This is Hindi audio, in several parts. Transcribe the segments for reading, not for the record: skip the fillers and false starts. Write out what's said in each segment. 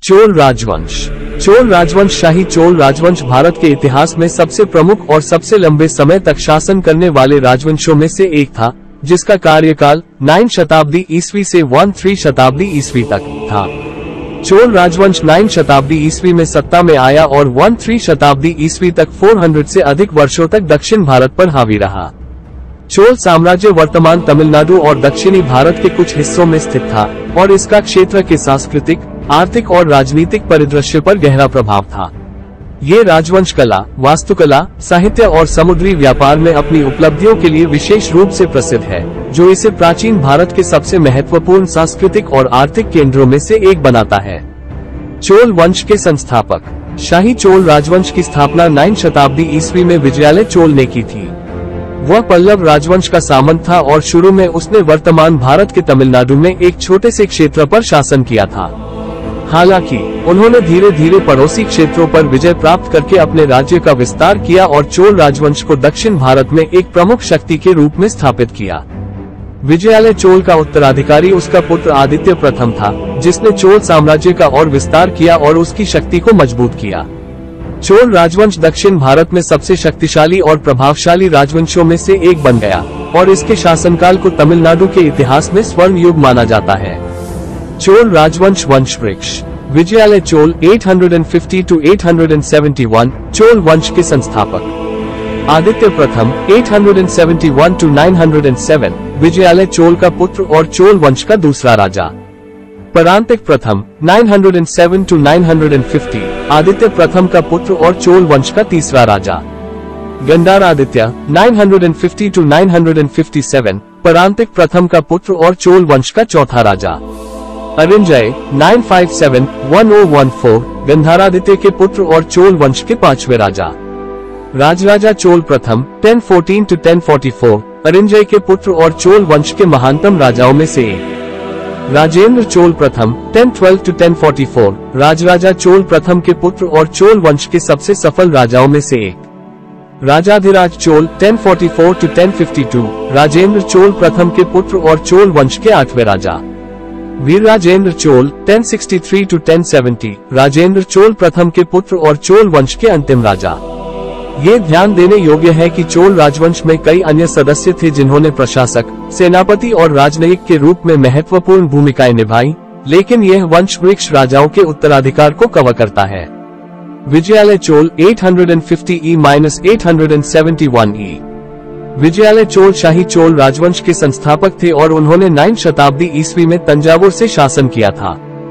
चोल राजवंश। चोल राजवंश शाही चोल राजवंश भारत के इतिहास में सबसे प्रमुख और सबसे लंबे समय तक शासन करने वाले राजवंशों में से एक था, जिसका कार्यकाल 9 शताब्दी ईस्वी से 13 शताब्दी ईस्वी तक था। चोल राजवंश 9 शताब्दी ईस्वी में सत्ता में आया और 13 शताब्दी ईस्वी तक 400 से अधिक वर्षों तक दक्षिण भारत पर हावी रहा। चोल साम्राज्य वर्तमान तमिलनाडु और दक्षिणी भारत के कुछ हिस्सों में स्थित था और इसका क्षेत्र के सांस्कृतिक, आर्थिक और राजनीतिक परिदृश्य पर गहरा प्रभाव था। ये राजवंश कला, वास्तुकला, साहित्य और समुद्री व्यापार में अपनी उपलब्धियों के लिए विशेष रूप से प्रसिद्ध है, जो इसे प्राचीन भारत के सबसे महत्वपूर्ण सांस्कृतिक और आर्थिक केंद्रों में से एक बनाता है। चोल वंश के संस्थापक। शाही चोल राजवंश की स्थापना 9 शताब्दी ईस्वी में विजयालय चोल ने की थी। वह पल्लव राजवंश का सामंत था और शुरू में उसने वर्तमान भारत के तमिलनाडु में एक छोटे से क्षेत्र पर शासन किया था। हालांकि उन्होंने धीरे धीरे पड़ोसी क्षेत्रों पर विजय प्राप्त करके अपने राज्य का विस्तार किया और चोल राजवंश को दक्षिण भारत में एक प्रमुख शक्ति के रूप में स्थापित किया। विजयालय चोल का उत्तराधिकारी उसका पुत्र आदित्य प्रथम था, जिसने चोल साम्राज्य का और विस्तार किया और उसकी शक्ति को मजबूत किया। चोल राजवंश दक्षिण भारत में सबसे शक्तिशाली और प्रभावशाली राजवंशों में से एक बन गया और इसके शासनकाल को तमिलनाडु के इतिहास में स्वर्ण युग माना जाता है। चोल राजवंश वंश वृक्ष। विजयालय चोल 850 to 871 चोल वंश के संस्थापक। आदित्य प्रथम 871 to 907 विजयालय चोल का पुत्र और चोल वंश का दूसरा राजा। परांतिक प्रथम 907 to 950 आदित्य प्रथम का पुत्र और चोल वंश का तीसरा राजा। गंडारादित्य 950 to 957 परांतिक प्रथम का पुत्र और चोल वंश का चौथा राजा। अरिंजय 957-1014 गंधारादित्य के पुत्र और चोल वंश के पांचवें राजा। राजराजा चोल प्रथम 1014 to 1044 अरिंजय के पुत्र और चोल वंश के महानतम राजाओं में से एक। राजेंद्र चोल प्रथम 1012 to 1044 राजराजा चोल प्रथम के पुत्र और चोल वंश के सबसे सफल राजाओं में से एक। राजाधिराज चोल 1044 to 1052 राजेंद्र चोल प्रथम के पुत्र और चोल वंश के 8वें राजा। वीरराजेंद्र चोल 1063 to 1070 राजेंद्र चोल प्रथम के पुत्र और चोल वंश के अंतिम राजा। ये ध्यान देने योग्य है कि चोल राजवंश में कई अन्य सदस्य थे जिन्होंने प्रशासक, सेनापति और राजनयिक के रूप में महत्वपूर्ण भूमिकाएं निभाई, लेकिन यह वंश वृक्ष राजाओं के उत्तराधिकार को कवर करता है। विजयालय चोल 850e-871e। विजयालय चोल शाही चोल राजवंश के संस्थापक थे और उन्होंने 9 शताब्दी ईस्वी में तंजावुर से शासन किया था।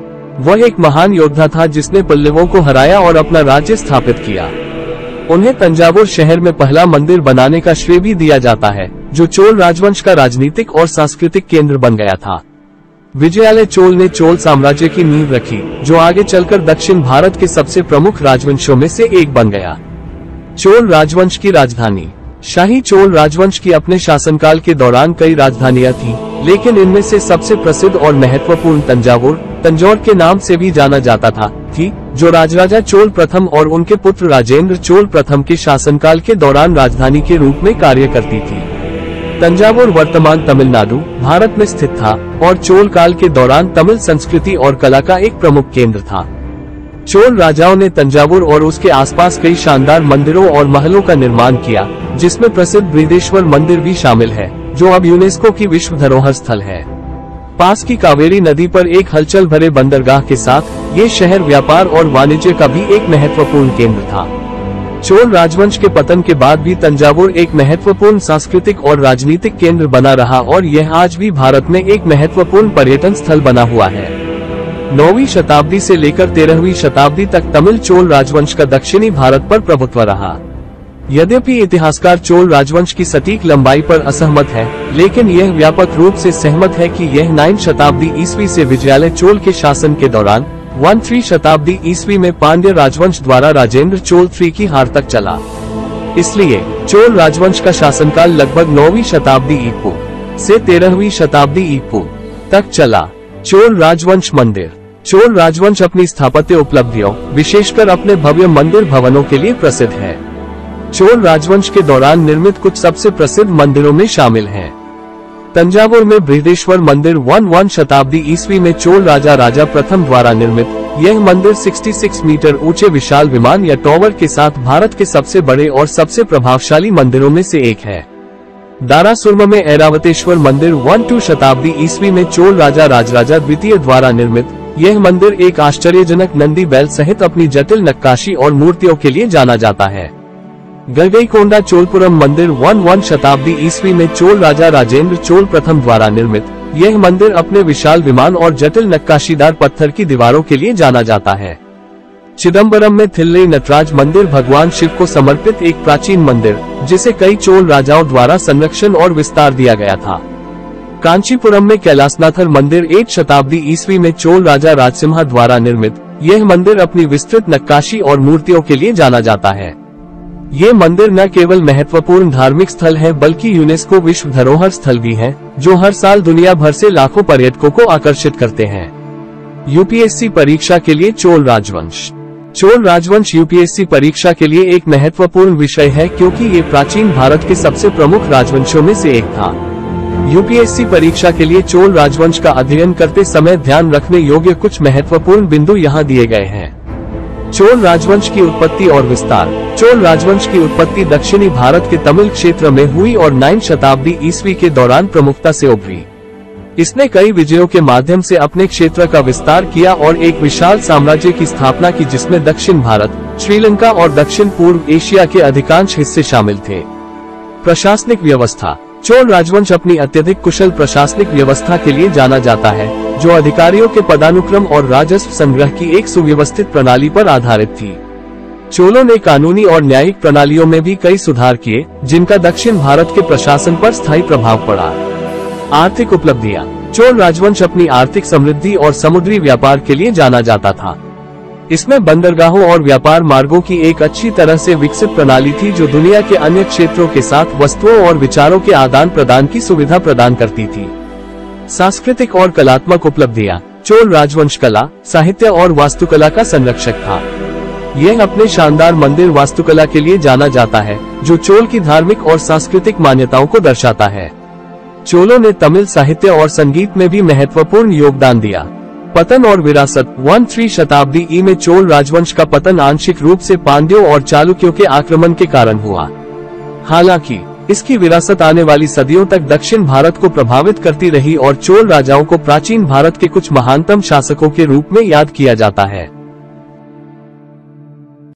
वह एक महान योद्धा था जिसने पल्लवों को हराया और अपना राज्य स्थापित किया। उन्हें तंजावुर शहर में पहला मंदिर बनाने का श्रेय भी दिया जाता है, जो चोल राजवंश का राजनीतिक और सांस्कृतिक केंद्र बन गया था। विजयालय चोल ने चोल साम्राज्य की नींव रखी, जो आगे चलकर दक्षिण भारत के सबसे प्रमुख राजवंशों में से एक बन गया। चोल राजवंश की राजधानी। शाही चोल राजवंश की अपने शासनकाल के दौरान कई राजधानियां थीं, लेकिन इनमें से सबसे प्रसिद्ध और महत्वपूर्ण तंजौर के नाम से भी जाना जाता थी, जो राजराजा चोल प्रथम और उनके पुत्र राजेंद्र चोल प्रथम के शासनकाल के दौरान राजधानी के रूप में कार्य करती थी। तंजावुर वर्तमान तमिलनाडु, भारत में स्थित था और चोल काल के दौरान तमिल संस्कृति और कला का एक प्रमुख केंद्र था। चोल राजाओं ने तंजावुर और उसके आसपास कई शानदार मंदिरों और महलों का निर्माण किया, जिसमें प्रसिद्ध बृहदेश्वर मंदिर भी शामिल है, जो अब यूनेस्को की विश्व धरोहर स्थल है। पास की कावेरी नदी पर एक हलचल भरे बंदरगाह के साथ ये शहर व्यापार और वाणिज्य का भी एक महत्वपूर्ण केंद्र था। चोल राजवंश के पतन के बाद भी तंजावुर एक महत्वपूर्ण सांस्कृतिक और राजनीतिक केंद्र बना रहा और यह आज भी भारत में एक महत्वपूर्ण पर्यटन स्थल बना हुआ है। 9वीं शताब्दी से लेकर 13वीं शताब्दी तक तमिल चोल राजवंश का दक्षिणी भारत पर प्रभुत्व रहा। यद्यपि इतिहासकार चोल राजवंश की सटीक लंबाई पर असहमत है, लेकिन यह व्यापक रूप से सहमत है कि यह 9 शताब्दी ईस्वी से विजयालय चोल के शासन के दौरान 13 शताब्दी ईस्वी में पांड्य राजवंश द्वारा राजेंद्र चोल III की हार तक चला। इसलिए चोल राजवंश का शासनकाल लगभग 9वीं शताब्दी ईपू से 13वीं शताब्दी ईपू तक चला। चोल राजवंश मंदिर। चोल राजवंश अपनी स्थापत्य उपलब्धियों, विशेषकर अपने भव्य मंदिर भवनों के लिए प्रसिद्ध है। चोल राजवंश के दौरान निर्मित कुछ सबसे प्रसिद्ध मंदिरों में शामिल हैं। तंजावुर में बृहदेश्वर मंदिर 11 शताब्दी ईस्वी में चोल राजा प्रथम द्वारा निर्मित यह मंदिर 66 मीटर ऊंचे विशाल विमान या टॉवर के साथ भारत के सबसे बड़े और सबसे प्रभावशाली मंदिरों में से एक है। दारासुरमा में ऐरावतेश्वर मंदिर 12 शताब्दी ईस्वी में चोल राजा राजराजा द्वितीय द्वारा निर्मित यह मंदिर एक आश्चर्यजनक नंदी बैल सहित अपनी जटिल नक्काशी और मूर्तियों के लिए जाना जाता है। गंगईकोंडा चोलपुरम मंदिर 11 शताब्दी ईस्वी में चोल राजा राजेंद्र चोल प्रथम द्वारा निर्मित यह मंदिर अपने विशाल विमान और जटिल नक्काशीदार पत्थर की दीवारों के लिए जाना जाता है। चिदम्बरम में थिल्लई नटराज मंदिर भगवान शिव को समर्पित एक प्राचीन मंदिर जिसे कई चोल राजाओं द्वारा संरक्षण और विस्तार दिया गया था। कांचीपुरम में कैलासनाथर मंदिर 8 शताब्दी ईस्वी में चोल राजा राजसिम्हा द्वारा निर्मित यह मंदिर अपनी विस्तृत नक्काशी और मूर्तियों के लिए जाना जाता है। ये मंदिर न केवल महत्वपूर्ण धार्मिक स्थल है बल्कि यूनेस्को विश्व धरोहर स्थल भी है, जो हर साल दुनिया भर से लाखों पर्यटकों को आकर्षित करते हैं। यूपीएससी परीक्षा के लिए चोल राजवंश। चोल राजवंश यूपीएससी परीक्षा के लिए एक महत्वपूर्ण विषय है क्योंकि ये प्राचीन भारत के सबसे प्रमुख राजवंशों में से एक था। यूपीएससी परीक्षा के लिए चोल राजवंश का अध्ययन करते समय ध्यान रखने योग्य कुछ महत्वपूर्ण बिंदु यहाँ दिए गए हैं। चोल राजवंश की उत्पत्ति और विस्तार। चोल राजवंश की उत्पत्ति दक्षिणी भारत के तमिल क्षेत्र में हुई और 9 शताब्दी ईस्वी के दौरान प्रमुखता से उभरी। इसने कई विजयों के माध्यम से अपने क्षेत्र का विस्तार किया और एक विशाल साम्राज्य की स्थापना की जिसमें दक्षिण भारत, श्रीलंका और दक्षिण पूर्व एशिया के अधिकांश हिस्से शामिल थे। प्रशासनिक व्यवस्था। चोल राजवंश अपनी अत्यधिक कुशल प्रशासनिक व्यवस्था के लिए जाना जाता है, जो अधिकारियों के पदानुक्रम और राजस्व संग्रह की एक सुव्यवस्थित प्रणाली पर आधारित थी। चोलों ने कानूनी और न्यायिक प्रणालियों में भी कई सुधार किए, जिनका दक्षिण भारत के प्रशासन पर स्थायी प्रभाव पड़ा। आर्थिक उपलब्धियां। चोल राजवंश अपनी आर्थिक समृद्धि और समुद्री व्यापार के लिए जाना जाता था। इसमें बंदरगाहों और व्यापार मार्गों की एक अच्छी तरह से विकसित प्रणाली थी जो दुनिया के अन्य क्षेत्रों के साथ वस्तुओं और विचारों के आदान प्रदान की सुविधा प्रदान करती थी। सांस्कृतिक और कलात्मक उपलब्धियां। चोल राजवंश कला, साहित्य और वास्तुकला का संरक्षक था। यह अपने शानदार मंदिर वास्तुकला के लिए जाना जाता है, जो चोल की धार्मिक और सांस्कृतिक मान्यताओं को दर्शाता है। चोलों ने तमिल साहित्य और संगीत में भी महत्वपूर्ण योगदान दिया। पतन और विरासत। 13 शताब्दी ई में चोल राजवंश का पतन आंशिक रूप से पांड्यों और चालुक्यों के आक्रमण के कारण हुआ। हालांकि इसकी विरासत आने वाली सदियों तक दक्षिण भारत को प्रभावित करती रही और चोल राजाओं को प्राचीन भारत के कुछ महानतम शासकों के रूप में याद किया जाता है।